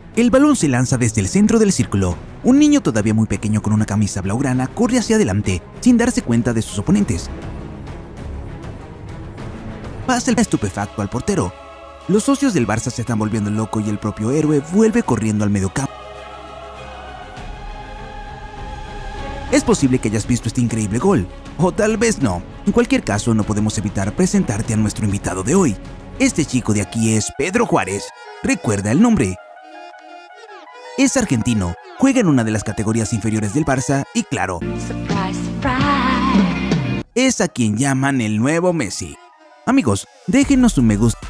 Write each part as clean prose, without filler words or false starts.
El balón se lanza desde el centro del círculo. Un niño todavía muy pequeño con una camisa blaugrana corre hacia adelante sin darse cuenta de sus oponentes. Pasa el estupefacto al portero. Los socios del Barça se están volviendo locos y el propio héroe vuelve corriendo al mediocampo. Es posible que hayas visto este increíble gol, o tal vez no. En cualquier caso, no podemos evitar presentarte a nuestro invitado de hoy. Este chico de aquí es Pedro Juárez. Recuerda el nombre. Es argentino, juega en una de las categorías inferiores del Barça y claro, surprise, surprise, es a quien llaman el nuevo Messi. Amigos, déjenos un me gusta.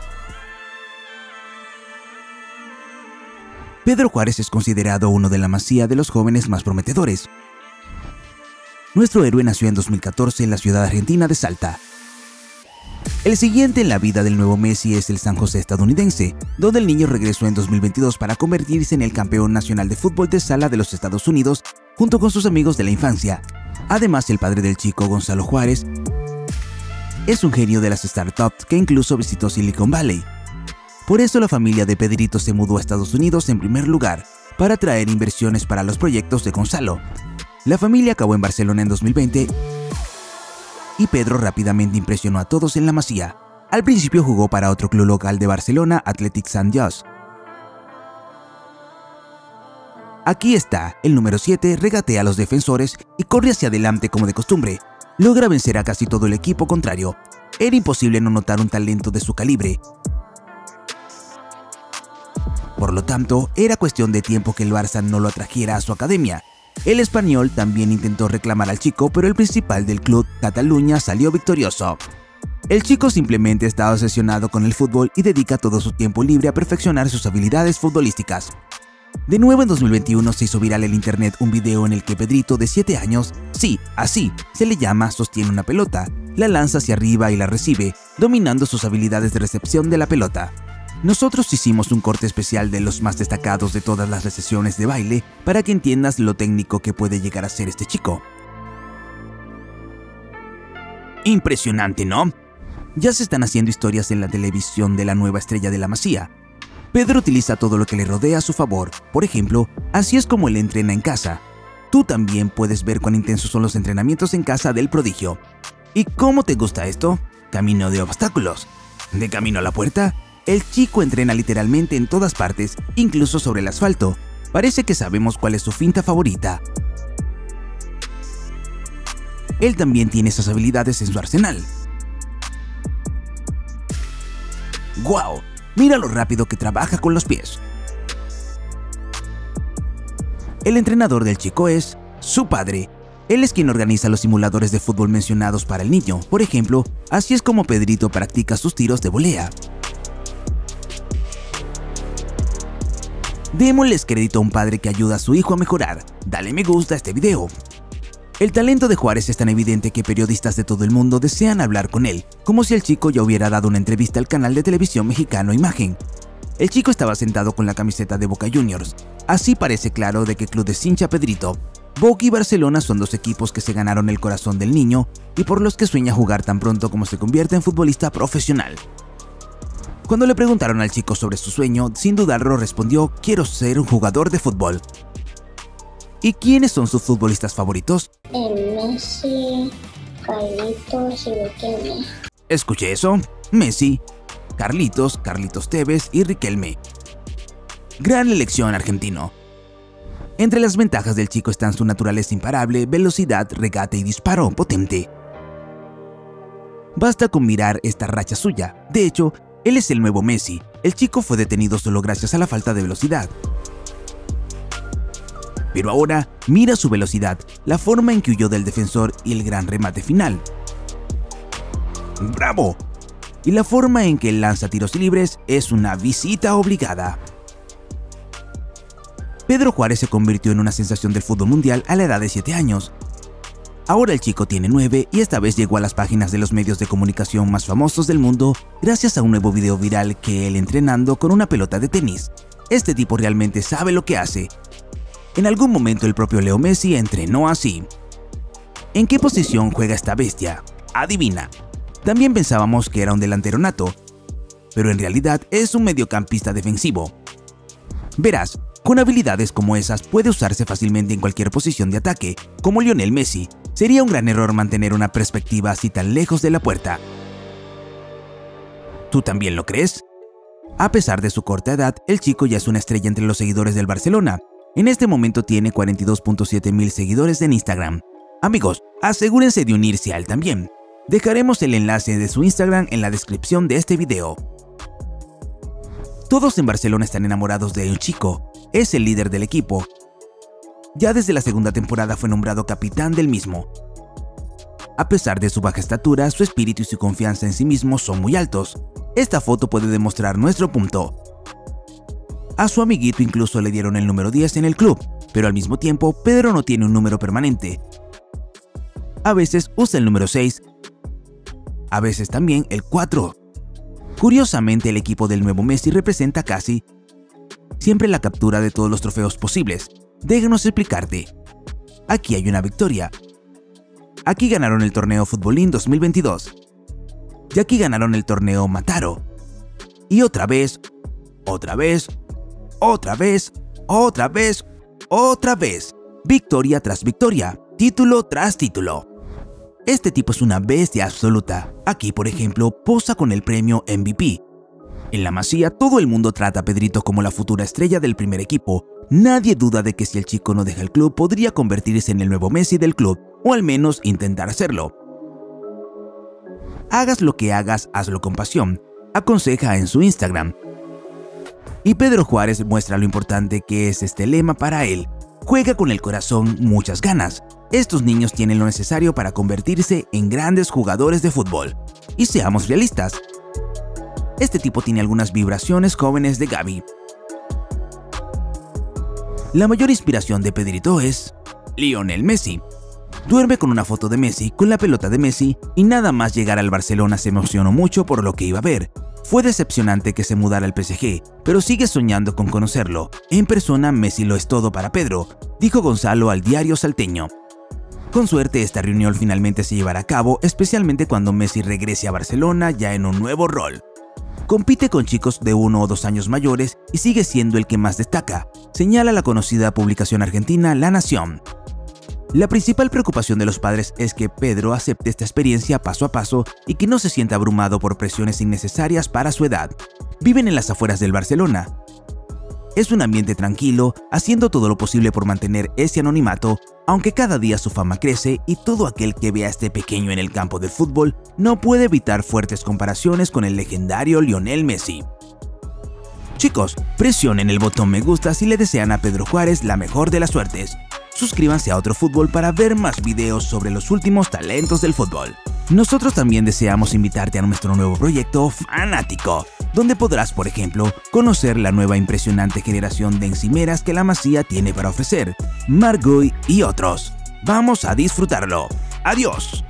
Pedro Juárez es considerado uno de la masía de los jóvenes más prometedores. Nuestro héroe nació en 2014 en la ciudad argentina de Salta. El siguiente en la vida del nuevo Messi es el San José estadounidense, donde el niño regresó en 2022 para convertirse en el campeón nacional de fútbol de sala de los Estados Unidos junto con sus amigos de la infancia. Además, el padre del chico, Gonzalo Juárez, es un genio de las startups que incluso visitó Silicon Valley. Por eso la familia de Pedrito se mudó a Estados Unidos en primer lugar, para traer inversiones para los proyectos de Gonzalo. La familia acabó en Barcelona en 2020 y Pedro rápidamente impresionó a todos en la masía. Al principio jugó para otro club local de Barcelona, Athletic Sant Just. Aquí está, el número 7 regatea a los defensores y corre hacia adelante como de costumbre. Logra vencer a casi todo el equipo contrario. Era imposible no notar un talento de su calibre. Por lo tanto, era cuestión de tiempo que el Barça no lo atrajera a su academia. El español también intentó reclamar al chico, pero el principal del club, Cataluña, salió victorioso. El chico simplemente está obsesionado con el fútbol y dedica todo su tiempo libre a perfeccionar sus habilidades futbolísticas. De nuevo en 2021 se hizo viral en internet un video en el que Pedrito, de 7 años, sí, así se le llama, sostiene una pelota, la lanza hacia arriba y la recibe, dominando sus habilidades de recepción de la pelota. Nosotros hicimos un corte especial de los más destacados de todas las sesiones de baile para que entiendas lo técnico que puede llegar a ser este chico. Impresionante, ¿no? Ya se están haciendo historias en la televisión de la nueva estrella de la masía. Pedro utiliza todo lo que le rodea a su favor. Por ejemplo, así es como él entrena en casa. Tú también puedes ver cuán intensos son los entrenamientos en casa del prodigio. ¿Y cómo te gusta esto? Camino de obstáculos. ¿De camino a la puerta? El chico entrena literalmente en todas partes, incluso sobre el asfalto. Parece que sabemos cuál es su finta favorita. Él también tiene esas habilidades en su arsenal. ¡Guau! Mira lo rápido que trabaja con los pies. El entrenador del chico es su padre. Él es quien organiza los simuladores de fútbol mencionados para el niño. Por ejemplo, así es como Pedrito practica sus tiros de volea. Démosles crédito a un padre que ayuda a su hijo a mejorar. Dale me gusta a este video. El talento de Juárez es tan evidente que periodistas de todo el mundo desean hablar con él, como si el chico ya hubiera dado una entrevista al canal de televisión mexicano Imagen. El chico estaba sentado con la camiseta de Boca Juniors. Así parece claro de qué club es hincha Pedrito. Boca y Barcelona son dos equipos que se ganaron el corazón del niño y por los que sueña jugar tan pronto como se convierte en futbolista profesional. Cuando le preguntaron al chico sobre su sueño, sin dudarlo respondió: quiero ser un jugador de fútbol. ¿Y quiénes son sus futbolistas favoritos? Messi, Carlitos y Riquelme. ¿Escuché eso? Messi, Carlitos Tevez y Riquelme. Gran elección, argentino. Entre las ventajas del chico están su naturaleza imparable, velocidad, regate y disparo potente. Basta con mirar esta racha suya. De hecho, él es el nuevo Messi. El chico fue detenido solo gracias a la falta de velocidad. Pero ahora, mira su velocidad, la forma en que huyó del defensor y el gran remate final. ¡Bravo! Y la forma en que él lanza tiros libres es una visita obligada. Pedro Juárez se convirtió en una sensación del fútbol mundial a la edad de 7 años. Ahora el chico tiene 9 y esta vez llegó a las páginas de los medios de comunicación más famosos del mundo gracias a un nuevo video viral que él entrenando con una pelota de tenis. Este tipo realmente sabe lo que hace. En algún momento el propio Leo Messi entrenó así. ¿En qué posición juega esta bestia? Adivina. También pensábamos que era un delantero nato, pero en realidad es un mediocampista defensivo. Verás, Con habilidades como esas puede usarse fácilmente en cualquier posición de ataque, como Lionel Messi. Sería un gran error mantener una perspectiva así tan lejos de la puerta. ¿Tú también lo crees? A pesar de su corta edad, el chico ya es una estrella entre los seguidores del Barcelona. En este momento tiene 42.7 mil seguidores en Instagram. Amigos, asegúrense de unirse a él también. Dejaremos el enlace de su Instagram en la descripción de este video. Todos en Barcelona están enamorados de un chico. Es el líder del equipo. Ya desde la segunda temporada fue nombrado capitán del mismo. A pesar de su baja estatura, su espíritu y su confianza en sí mismo son muy altos. Esta foto puede demostrar nuestro punto. A su amiguito incluso le dieron el número 10 en el club, pero al mismo tiempo Pedro no tiene un número permanente. A veces usa el número 6, a veces también el 4. Curiosamente, el equipo del nuevo Messi representa casi siempre la captura de todos los trofeos posibles. Déjanos explicarte. Aquí hay una victoria. Aquí ganaron el torneo Futbolín 2022. Y aquí ganaron el torneo Mataro. Y otra vez, otra vez, otra vez, otra vez, otra vez. Victoria tras victoria, título tras título. Este tipo es una bestia absoluta. Aquí, por ejemplo, posa con el premio MVP. En la Masía, todo el mundo trata a Pedrito como la futura estrella del primer equipo. Nadie duda de que si el chico no deja el club, podría convertirse en el nuevo Messi del club, o al menos intentar hacerlo. Hagas lo que hagas, hazlo con pasión, aconseja en su Instagram. Y Pedro Juárez muestra lo importante que es este lema para él. Juega con el corazón, muchas ganas. Estos niños tienen lo necesario para convertirse en grandes jugadores de fútbol. Y seamos realistas. Este tipo tiene algunas vibraciones jóvenes de Gavi. La mayor inspiración de Pedrito es Lionel Messi. Duerme con una foto de Messi, con la pelota de Messi, y nada más llegar al Barcelona se emocionó mucho por lo que iba a ver. Fue decepcionante que se mudara al PSG, pero sigue soñando con conocerlo. En persona, Messi lo es todo para Pedro, dijo Gonzalo al diario salteño. Con suerte, esta reunión finalmente se llevará a cabo, especialmente cuando Messi regrese a Barcelona ya en un nuevo rol. Compite con chicos de 1 o 2 años mayores y sigue siendo el que más destaca, señala la conocida publicación argentina La Nación. La principal preocupación de los padres es que Pedro acepte esta experiencia paso a paso y que no se sienta abrumado por presiones innecesarias para su edad. Viven en las afueras del Barcelona. Es un ambiente tranquilo, haciendo todo lo posible por mantener ese anonimato, aunque cada día su fama crece y todo aquel que vea a este pequeño en el campo del fútbol no puede evitar fuertes comparaciones con el legendario Lionel Messi. Chicos, presionen el botón me gusta si le desean a Pedro Juárez la mejor de las suertes. Suscríbanse a Otro Fútbol para ver más videos sobre los últimos talentos del fútbol. Nosotros también deseamos invitarte a nuestro nuevo proyecto Fanático, donde podrás, por ejemplo, conocer la nueva impresionante generación de encimeras que la Masía tiene para ofrecer, Marguy y otros. Vamos a disfrutarlo. ¡Adiós!